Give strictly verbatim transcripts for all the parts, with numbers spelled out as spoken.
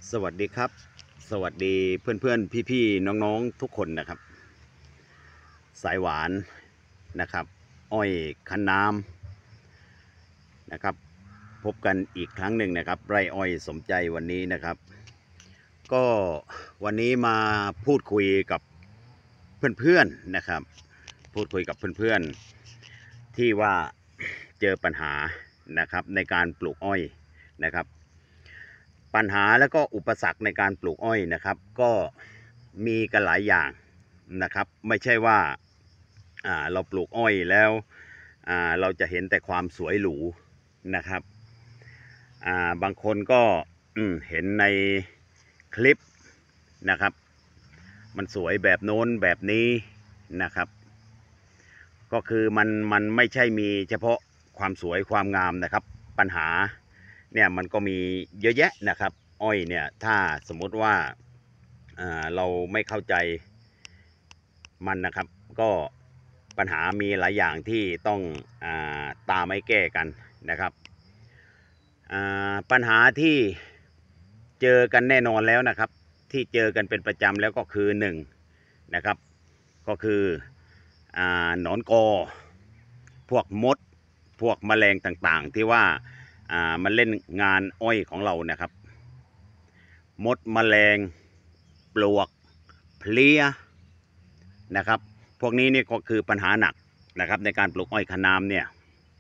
สวัสดีครับสวัสดีเพื่อนๆพี่ๆน้องๆทุกคนนะครับสายหวานนะครับอ้อยคันน้ำนะครับพบกันอีกครั้งหนึ่งนะครับไร่อ้อยสมใจวันนี้นะครับก็วันนี้มาพูดคุยกับเพื่อนๆนะครับพูดคุยกับเพื่อนๆที่ว่าเจอปัญหานะครับในการปลูกอ้อยนะครับปัญหาและก็อุปสรรคในการปลูกอ้อยนะครับก็มีกันหลายอย่างนะครับไม่ใช่ว่าเราปลูกอ้อยแล้วเราจะเห็นแต่ความสวยหรูนะครับบางคนก็เห็นในคลิปนะครับมันสวยแบบโน้นแบบนี้นะครับก็คือมันมันไม่ใช่มีเฉพาะความสวยความงามนะครับปัญหาเนี่ยมันก็มีเยอะแยะนะครับอ้อยเนี่ยถ้าสมมุติว่าเราไม่เข้าใจมันนะครับก็ปัญหามีหลายอย่างที่ต้องอาตามให้แก้กันนะครับปัญหาที่เจอกันแน่นอนแล้วนะครับที่เจอกันเป็นประจำแล้วก็คือหนึ่งนะครับก็คือหนอนกอพวกมดพวกแมลงต่างๆที่ว่ามันเล่นงานอ้อยของเรานะครับมดแมลงปลวกเพลี้ยนะครับพวกนี้นี่ก็คือปัญหาหนักนะครับในการปลูกอ้อยคันน้ำเนี่ย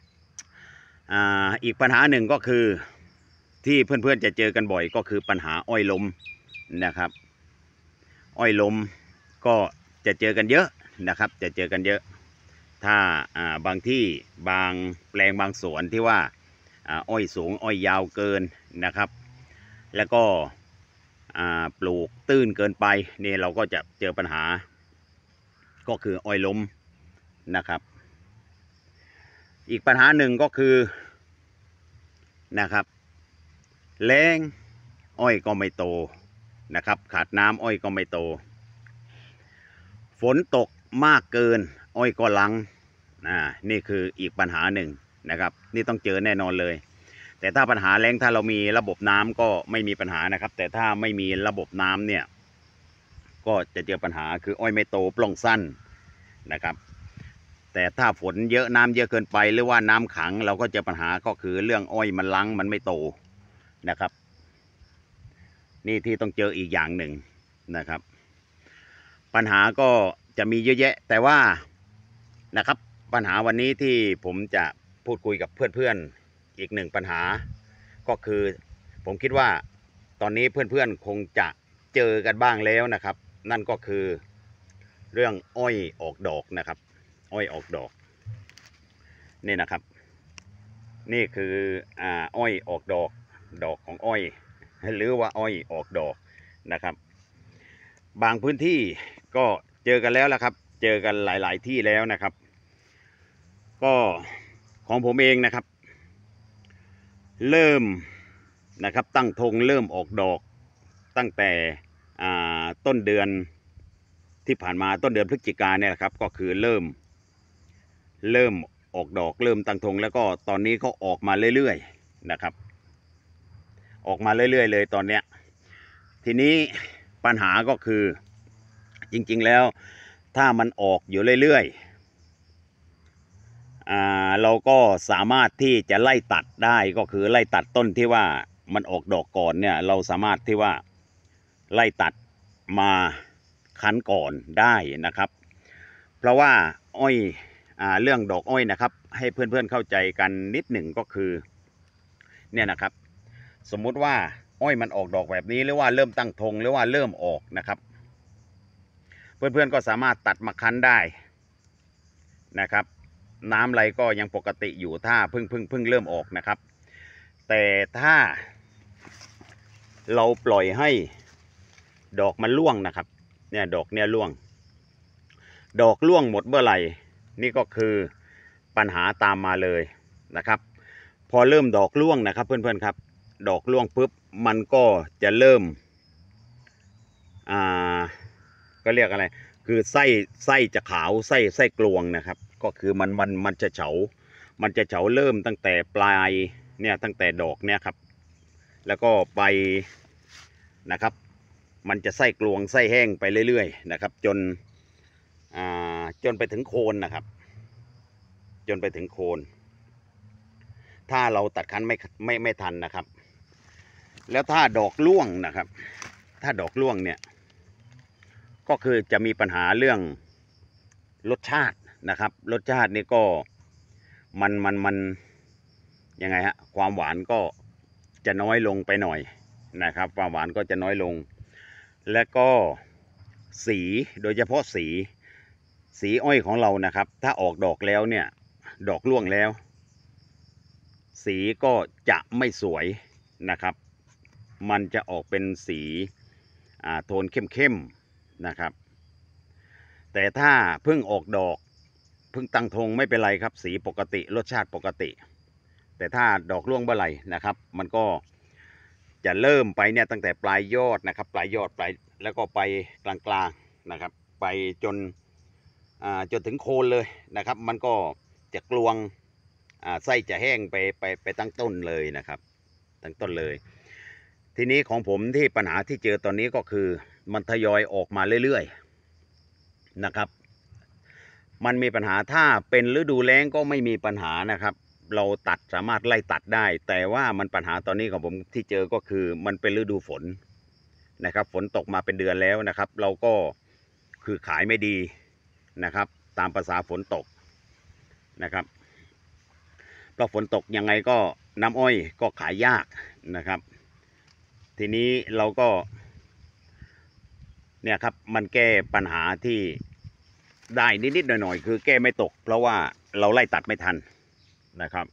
อีกปัญหาหนึ่งก็คือที่เพื่อนๆจะเจอกันบ่อยก็คือปัญหาอ้อยล้มนะครับอ้อยล้มก็จะเจอกันเยอะนะครับจะเจอกันเยอะถ้าบางที่บางแปลงบางสวนที่ว่าอ้อยสูงอ้อยยาวเกินนะครับแล้วก็ปลูกตื้นเกินไปนี่เราก็จะเจอปัญหาก็คืออ้อยล้มนะครับอีกปัญหาหนึ่งก็คือนะครับแล้งอ้อยก็ไม่โตนะครับขาดน้ำอ้อยก็ไม่โตฝนตกมากเกินอ้อยก็ลังอ่านี่คืออีกปัญหาหนึ่งนะครับนี่ต้องเจอแน่นอนเลยแต่ถ้าปัญหาแล้งถ้าเรามีระบบน้ำก็ไม่มีปัญหานะครับแต่ถ้าไม่มีระบบน้ำเนี่ยก็จะเจอปัญหาคืออ้อยไม่โตปล้องสั้นนะครับแต่ถ้าฝนเยอะน้ำเยอะเกินไปหรือว่าน้ำขังเราก็เจอปัญหาก็คือเรื่องอ้อยมันลังมันไม่โตนะครับนี่ที่ต้องเจออีกอย่างหนึ่งนะครับปัญหาก็จะมีเยอะแยะแต่ว่านะครับปัญหาวันนี้ที่ผมจะพูดคุยกับเพื่อนๆอีกหนึ่งปัญหาก็คือผมคิดว่าตอนนี้เพื่อนๆคงจะเจอกันบ้างแล้วนะครับนั่นก็คือเรื่องอ้อยออกดอกนะครับอ้อยออกดอกนี่นะครับนี่คืออ่าอ้อยออกดอกดอกของอ้อยหรือว่าอ้อยออกดอกนะครับบางพื้นที่ก็เจอกันแล้วละครับเจอกันหลายๆที่แล้วนะครับก็ของผมเองนะครับเริ่มนะครับตั้งธงเริ่มออกดอกตั้งแต่ต้นเดือนที่ผ่านมาต้นเดือนพฤศจิกาเนี่ยครับก็คือเริ่มเริ่มออกดอกเริ่มตั้งธงแล้วก็ตอนนี้ก็ออกมาเรื่อยๆนะครับออกมาเรื่อยๆเลยตอนเนี้ยทีนี้ปัญหาก็คือจริงๆแล้วถ้ามันออกอยู่เรื่อยๆเราก็สามารถที่จะไล่ตัดได้ก็คือไล่ตัดต้นที่ว่ามันออกดอกก่อนเนี่ยเราสามารถที่ว่าไล่ตัดมาคั้นก่อนได้นะครับเพราะว่าอ้อยเรื่องดอกอ้อยนะครับให้เพื่อนๆเข้าใจกันนิดหนึ่งก็คือเนี่ยนะครับสมมุติว่าอ้อยมันออกดอกแบบนี้หรือว่าเริ่มตั้งธงหรือว่าเริ่มออกนะครับเพื่อนๆก็สามารถตัดมาคั้นได้นะครับน้ำไหลก็ยังปกติอยู่ถ้าเพิ่งเพิ่งเพิ่งเริ่มออกนะครับแต่ถ้าเราปล่อยให้ดอกมันร่วงนะครับเนี่ยดอกเนี่ยร่วงดอกร่วงหมดเมื่อไหร่นี่ก็คือปัญหาตามมาเลยนะครับพอเริ่มดอกร่วงนะครับเพื่อนๆครับดอกร่วงปุ๊บมันก็จะเริ่มอ่าก็เรียกอะไรคือไส้ไส้จะขาวไส้ไส้กลวงนะครับก็คือมันมันมันจะเฉามันจะเฉาเริ่มตั้งแต่ปลายเนี่ยตั้งแต่ดอกเนี่ยครับแล้วก็ไปนะครับมันจะไส้กลวงไส้แห้งไปเรื่อยๆนะครับจนอ่าจนไปถึงโคนนะครับจนไปถึงโคนถ้าเราตัดคั้นไม่ไม่ไม่ทันนะครับแล้วถ้าดอกร่วงนะครับถ้าดอกร่วงเนี่ยก็คือจะมีปัญหาเรื่องรสชาตินะครับรสชาตินี่ก็มันมันมันยังไงฮะความหวานก็จะน้อยลงไปหน่อยนะครับความหวานก็จะน้อยลงและก็สีโดยเฉพาะสีสีอ้อยของเรานะครับถ้าออกดอกแล้วเนี่ยดอกร่วงแล้วสีก็จะไม่สวยนะครับมันจะออกเป็นสีอ่าโทนเข้มๆนะครับแต่ถ้าเพิ่งออกดอกเพิ่งตั้งธงไม่เป็นไรครับสีปกติรสชาติปกติแต่ถ้าดอกร่วงเมื่อไหร่นะครับมันก็จะเริ่มไปเนี่ยตั้งแต่ปลายยอดนะครับปลายยอดปลายแล้วก็ไปกลางๆนะครับไปจนอ่าจนถึงโคนเลยนะครับมันก็จะกลวงอ่าไส้จะแห้งไปไปไปตั้งต้นเลยนะครับตั้งต้นเลยทีนี้ของผมที่ปัญหาที่เจอตอนนี้ก็คือมันทยอยออกมาเรื่อยๆนะครับมันมีปัญหาถ้าเป็นฤดูแล้งก็ไม่มีปัญหานะครับเราตัดสามารถไล่ตัดได้แต่ว่ามันปัญหาตอนนี้ของผมที่เจอก็คือมันเป็นฤดูฝนนะครับฝนตกมาเป็นเดือนแล้วนะครับเราก็คือขายไม่ดีนะครับตามภาษาฝนตกนะครับเพราะฝนตกยังไงก็น้ำอ้อยก็ขายยากนะครับทีนี้เราก็เนี่ยครับมันแก้ปัญหาที่ได้นิดๆหน่อยๆคือแก้ไม่ตกเพราะว่าเราไล่ตัดไม่ทันนะครับ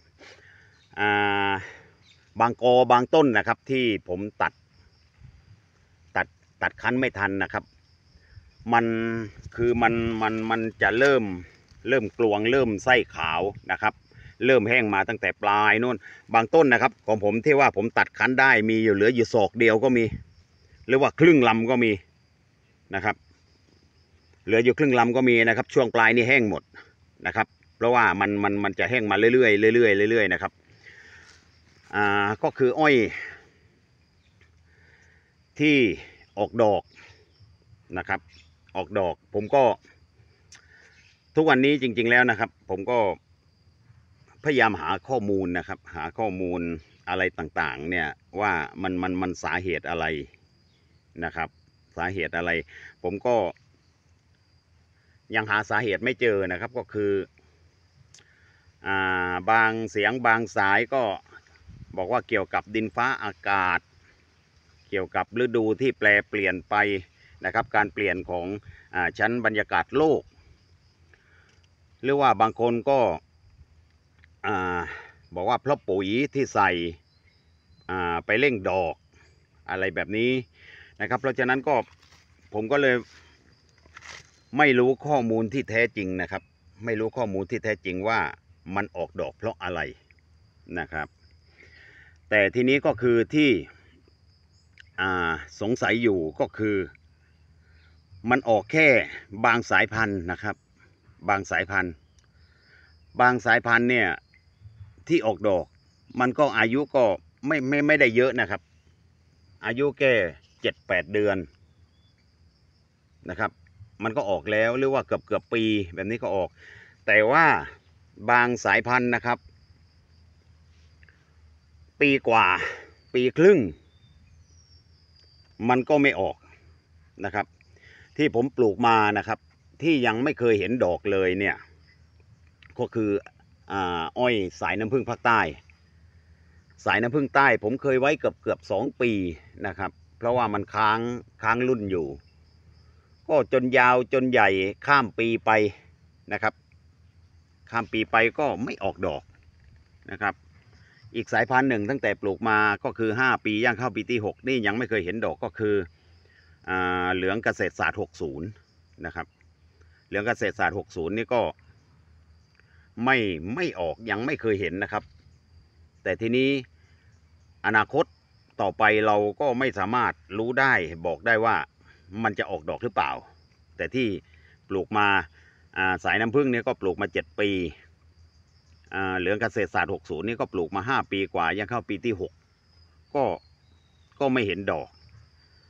บางกอบางต้นนะครับที่ผมตัดตัดตัดคั้นไม่ทันนะครับมันคือมันมันมันจะเริ่มเริ่มกลวงเริ่มไส้ขาวนะครับเริ่มแห้งมาตั้งแต่ปลายนู่นบางต้นนะครับของผมที่ว่าผมตัดคั้นได้มีอยู่เหลืออยู่ศอกเดียวก็มีหรือว่าครึ่งลำก็มีนะครับเหลืออยู่ครึ่งลำก็มีนะครับช่วงปลายนี่แห้งหมดนะครับเพราะว่ามันมันมันจะแห้งมาเรื่อยๆเรื่อยๆเรื่อยๆนะครับอ่าก็คืออ้อยที่ออกดอกนะครับออกดอกผมก็ทุกวันนี้จริงๆแล้วนะครับผมก็พยายามหาข้อมูลนะครับหาข้อมูลอะไรต่างๆเนี่ยว่ามันมันมันสาเหตุอะไรนะครับสาเหตุอะไรผมก็ยังหาสาเหตุไม่เจอนะครับก็คืออ่าบางเสียงบางสายก็บอกว่าเกี่ยวกับดินฟ้าอากาศเกี่ยวกับฤดูที่แปรเปลี่ยนไปนะครับการเปลี่ยนของอ่าชั้นบรรยากาศโลกหรือว่าบางคนก็อ่าบอกว่าเพราะปุ๋ยที่ใส่อ่าไปเร่งดอกอะไรแบบนี้นะครับเพราะฉะนั้นก็ผมก็เลยไม่รู้ข้อมูลที่แท้จริงนะครับไม่รู้ข้อมูลที่แท้จริงว่ามันออกดอกเพราะอะไรนะครับแต่ทีนี้ก็คือที่อ่าสงสัยอยู่ก็คือมันออกแค่บางสายพันธุ์นะครับบางสายพันธุ์บางสายพันธุ์เนี่ยที่ออกดอกมันก็อายุก็ไม่ไม่ไม่ได้เยอะนะครับอายุแค่เจ็ดแปดเดือนนะครับมันก็ออกแล้วหรือว่าเกือบเกือบปีแบบนี้ก็ออกแต่ว่าบางสายพันธุ์นะครับปีกว่าปีครึ่งมันก็ไม่ออกนะครับที่ผมปลูกมานะครับที่ยังไม่เคยเห็นดอกเลยเนี่ยก็คืออ่าอ้อยสายน้ำผึ้งภาคใต้สายน้ำผึ้งใต้ผมเคยไว้เกือบเกือบสองปีนะครับเพราะว่ามันค้างค้างรุ่นอยู่ก็จนยาวจนใหญ่ข้ามปีไปนะครับข้ามปีไปก็ไม่ออกดอกนะครับอีกสายพันธุ์หนึ่งตั้งแต่ปลูกมาก็คือห้าปีย่างเข้าปีที่หกนี่ยังไม่เคยเห็นดอกก็คืออ่าเหลืองเกษตรศาสตร์หกสิบนะครับเหลืองเกษตรศาสตร์หกสิบนี่ก็ไม่ไม่ออกยังไม่เคยเห็นนะครับแต่ทีนี้อนาคตต่อไปเราก็ไม่สามารถรู้ได้บอกได้ว่ามันจะออกดอกหรือเปล่าแต่ที่ปลูกมาสายน้ำผึ้งเนี่ยก็ปลูกมาเจ็ดปีเหลืองเกษตรศาสตร์หกสิบนี่ก็ปลูกมาห้าปีกว่ายังเข้าปีที่หกก็ก็ไม่เห็นดอก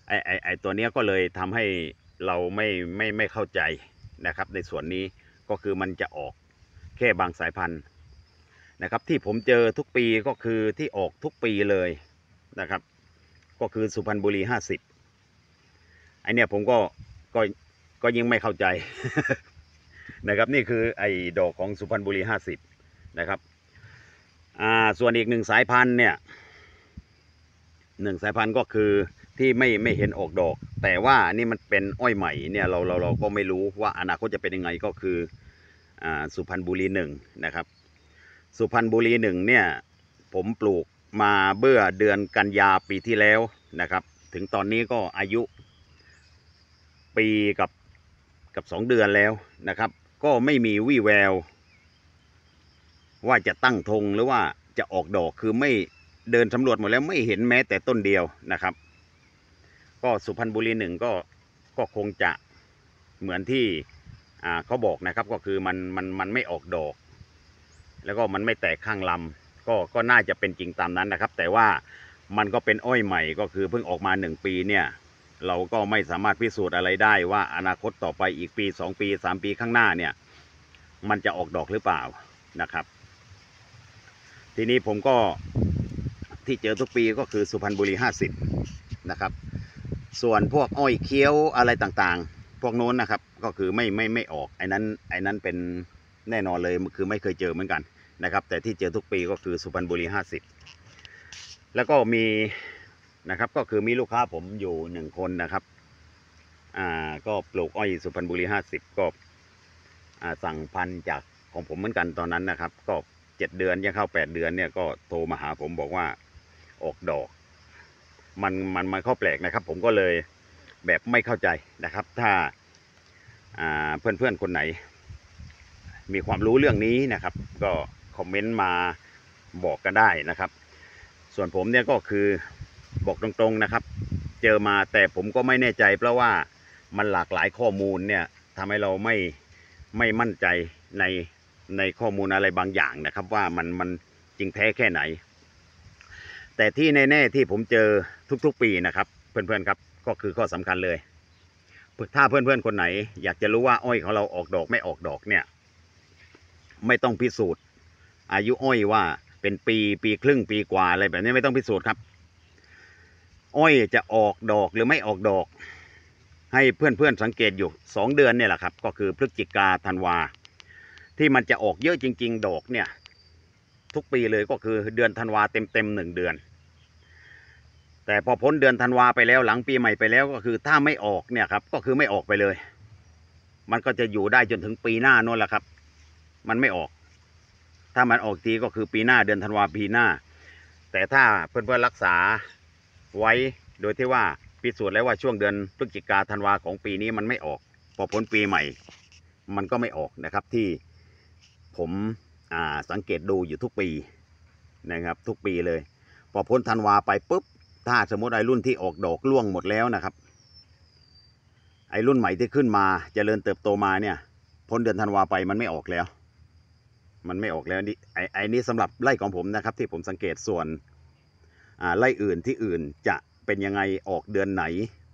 ไอไอไอตัวเนี้ยก็เลยทำให้เราไม่ไม่ไม่เข้าใจนะครับในส่วนนี้ก็คือมันจะออกแค่บางสายพันธุ์นะครับที่ผมเจอทุกปีก็คือที่ออกทุกปีเลยนะครับก็คือสุพรรณบุรีห้าสิบไอเนี้ยผมก็ก็ก็ยังไม่เข้าใจ นะครับนี่คือไอ้ดอกของสุพรรณบุรีห้าสิบนะครับอ่าส่วนอีกหนึ่งสายพันธุ์เนี่ยหนึ่งสายพันธุ์ก็คือที่ไม่ไม่เห็นออกดอกแต่ว่านี่มันเป็นอ้อยใหม่เนี่ยเราเราเราก็ไม่รู้ว่าอนาคตจะเป็นยังไงก็คืออ่าสุพรรณบุรีหนึ่งนะครับสุพรรณบุรีหนึ่งเนี่ยผมปลูกมาเมื่อเดือนกันยาปีที่แล้วนะครับถึงตอนนี้ก็อายุปีกับกับสองเดือนแล้วนะครับก็ไม่มีวี่แววว่าจะตั้งธงหรือว่าจะออกดอกคือไม่เดินสำรวจหมดแล้วไม่เห็นแม้แต่ต้นเดียวนะครับก็สุพรรณบุรีหนึ่งก็ก็คงจะเหมือนที่อ่าเขาบอกนะครับก็คือมันมันมันไม่ออกดอกแล้วก็มันไม่แตกข้างลำก็ก็น่าจะเป็นจริงตามนั้นนะครับแต่ว่ามันก็เป็นอ้อยใหม่ก็คือเพิ่งออกมาหนึ่งปีเนี่ยเราก็ไม่สามารถพิสูจน์อะไรได้ว่าอนาคตต่อไปอีกปีสองปีสามปีข้างหน้าเนี่ยมันจะออกดอกหรือเปล่านะครับทีนี้ผมก็ที่เจอทุกปีก็คือสุพรรณบุรีห้าสิบนะครับส่วนพวกอ้อยเคี้ยวอะไรต่างๆพวกโน้นนะครับก็คือไม่ไม่ไม่ออกไอ้นั้นไอ้นั้นเป็นแน่นอนเลยคือไม่เคยเจอเหมือนกันนะครับแต่ที่เจอทุกปีก็คือสุพรรณบุรีห้าสิบแล้วก็มีนะครับก็คือมีลูกค้าผมอยู่หนึ่งคนนะครับอ่าก็ปลูกอ้อยสุพรรณบุรีห้าสิบก็อ่าสั่งพันธุ์จากของผมเหมือนกันตอนนั้นนะครับก็เจ็ดเดือนยังเข้าแปดเดือนเนี่ยก็โทรมาหาผมบอกว่าออกดอกมันมันมันเข้าแปลกนะครับผมก็เลยแบบไม่เข้าใจนะครับถ้าเพื่อนเพื่อนคนไหนมีความรู้เรื่องนี้นะครับก็คอมเมนต์มาบอกกันได้นะครับส่วนผมเนี่ยก็คือบอกตรงๆนะครับเจอมาแต่ผมก็ไม่แน่ใจเพราะว่ามันหลากหลายข้อมูลเนี่ยทำให้เราไม่ไม่มั่นใจในในข้อมูลอะไรบางอย่างนะครับว่ามันมันจริงแท้แค่ไหนแต่ที่แน่ๆที่ผมเจอทุกๆปีนะครับเพื่อนๆครับก็คือข้อสำคัญเลยถ้าเพื่อนๆคนไหนอยากจะรู้ว่าอ้อยของเราออกดอกไม่ออกดอกเนี่ยไม่ต้องพิสูจน์อายุอ้อยว่าเป็นปีปีครึ่งปีกว่าอะไรแบบนี้ไม่ต้องพิสูจน์ครับอ้อยจะออกดอกหรือไม่ออกดอกให้เพื่อนๆสังเกตอยู่สองเดือนเนี่ยแหละครับก็คือพฤศจิกาธันวาที่มันจะออกเยอะจริงๆดอกเนี่ยทุกปีเลยก็คือเดือนธันวาเต็มๆหนึ่งเดือนแต่พอพ้นเดือนธันวาไปแล้วหลังปีใหม่ไปแล้วก็คือถ้าไม่ออกเนี่ยครับก็คือไม่ออกไปเลยมันก็จะอยู่ได้จนถึงปีหน้านั่นแหละครับมันไม่ออกถ้ามันออกทีก็คือปีหน้าเดือนธันวาปีหน้าแต่ถ้าเพื่อนๆรักษาไว้โดยที่ว่าพิสูจน์แล้วว่าช่วงเดือนพฤศจิกาธันวาของปีนี้มันไม่ออกพอพ้นปีใหม่มันก็ไม่ออกนะครับที่ผมอ่าสังเกตดูอยู่ทุกปีนะครับทุกปีเลยพอพ้นธันวาไปปุ๊บถ้าสมมติไอ้รุ่นที่ออกดอกร่วงหมดแล้วนะครับไอ้รุ่นใหม่ที่ขึ้นมาเจริญเติบโตมาเนี่ยพ้นเดือนธันวาไปมันไม่ออกแล้วมันไม่ออกแล้วนี่ไอ้ไอ้นี้สำหรับไร่ของผมนะครับที่ผมสังเกตส่วนอ่าไร่อื่นที่อื่นจะเป็นยังไงออกเดือนไหน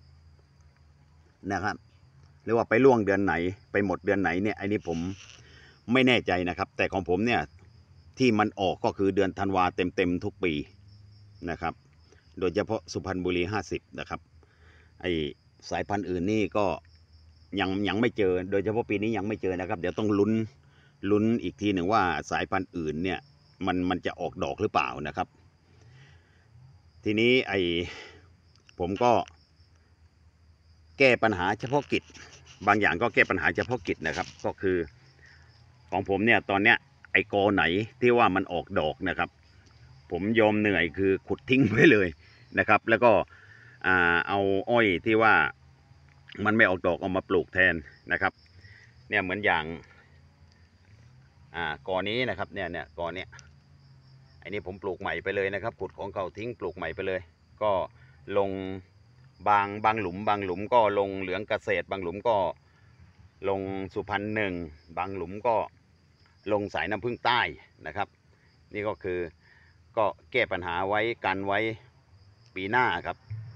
นะครับหรือว่าไปล่วงเดือนไหนไปหมดเดือนไหนเนี่ยไอ้นี้ผมไม่แน่ใจนะครับแต่ของผมเนี่ยที่มันออกก็คือเดือนธันวาเต็มๆทุกปีนะครับโดยเฉพาะสุพรรณบุรีห้าสิบนะครับไอสายพันธุ์อื่นนี่ก็ยังยังไม่เจอโดยเฉพาะปีนี้ยังไม่เจอนะครับเดี๋ยวต้องลุ้นลุ้นอีกทีหนึ่งว่าสายพันธุ์อื่นเนี่ยมันมันจะออกดอกหรือเปล่านะครับทีนี้ไอผมก็แก้ปัญหาเฉพาะกิจบางอย่างก็แก้ปัญหาเฉพาะกิจนะครับก็คือของผมเนี่ยตอนเนี้ยไอกอไหนที่ว่ามันออกดอกนะครับผมยอมเหนื่อยคือขุดทิ้งไปเลยนะครับแล้วก็เอาอ้อยที่ว่ามันไม่ออกดอกเอามาปลูกแทนนะครับเนี่ยเหมือนอย่างอ่ากอนี้นะครับเนี่ยเนี่ยกอเนี้ยไอ้นี่ผมปลูกใหม่ไปเลยนะครับขุดของเก่าทิ้งปลูกใหม่ไปเลยก็ลงบางบางหลุมบางหลุมก็ลงเหลืองเกษตรบางหลุมก็ลงสุพรรณหนึ่งบางหลุมก็ลงสายน้ำผึ้งใต้นะครับนี่ก็คือก็แก้ปัญหาไว้กันไว้ปีหน้าครับ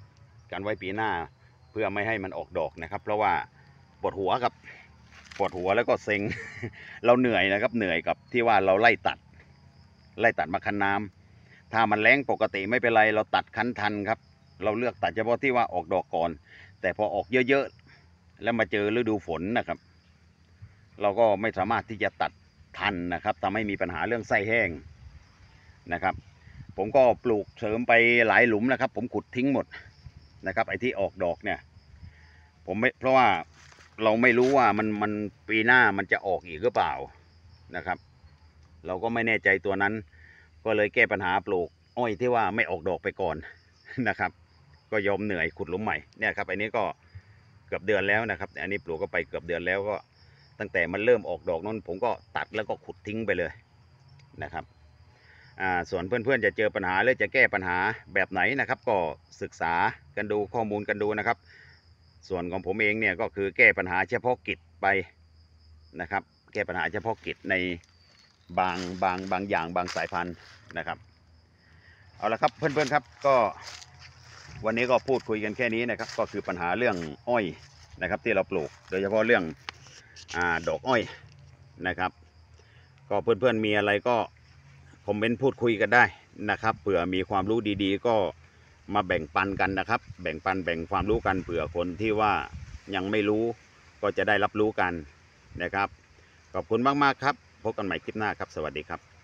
กันไว้ปีหน้าเพื่อไม่ให้มันออกดอกนะครับ เพราะว่าปวดหัวครับปวดหัวแล้วก็เซ็ง เราเหนื่อยนะครับเหนื่อยกับที่ว่าเราไล่ตัดไล่ตัดมาคั้นน้ำถ้ามันแรงปกติไม่เป็นไรเราตัดคั้นทันครับเราเลือกตัดเฉพาะที่ว่าออกดอกก่อนแต่พอออกเยอะๆแล้วมาเจอฤดูฝนนะครับ เราก็ไม่สามารถที่จะตัดทันนะครับทำให้มีปัญหาเรื่องไส้แห้งนะครับผมก็ปลูกเสริมไปหลายหลุมนะครับผมขุดทิ้งหมดนะครับไอ้ที่ออกดอกเนี่ยผมไม่เพราะว่าเราไม่รู้ว่ามันมันปีหน้ามันจะออกอีกหรือเปล่านะครับเราก็ไม่แน่ใจตัวนั้นก็เลยแก้ปัญหาปลูกอ้อยที่ว่าไม่ออกดอกไปก่อนนะครับก็ยอมเหนื่อยขุดหลุมใหม่เนี่ยครับอันนี้ก็เกือบเดือนแล้วนะครับอันนี้ปลูกก็ไปเกือบเดือนแล้วก็ตั้งแต่มันเริ่มออกดอกนั้นผมก็ตัดแล้วก็ขุดทิ้งไปเลยนะครับอ่าส่วนเพื่อนๆจะเจอปัญหาหรือจะแก้ปัญหาแบบไหนนะครับก็ศึกษากันดูข้อมูลกันดูนะครับส่วนของผมเองเนี่ยก็คือแก้ปัญหาเฉพาะกิจไปนะครับแก้ปัญหาเฉพาะกิจในบางบางบางอย่างบางสายพันธุ์นะครับเอาละครับเพื่อนๆครับก็วันนี้ก็พูดคุยกันแค่นี้นะครับก็คือปัญหาเรื่องอ้อยนะครับที่เราปลูกโดยเฉพาะเรื่องอ่าดอกอ้อยนะครับก็เพื่อนๆมีอะไรก็คอมเมนต์พูดคุยกันได้นะครับเผื่อมีความรู้ดีๆก็มาแบ่งปันกันนะครับแบ่งปันแบ่งความรู้กันเผื่อคนที่ว่ายังไม่รู้ก็จะได้รับรู้กันนะครับขอบคุณมากๆครับพบกันใหม่คลิปหน้าครับสวัสดีครับ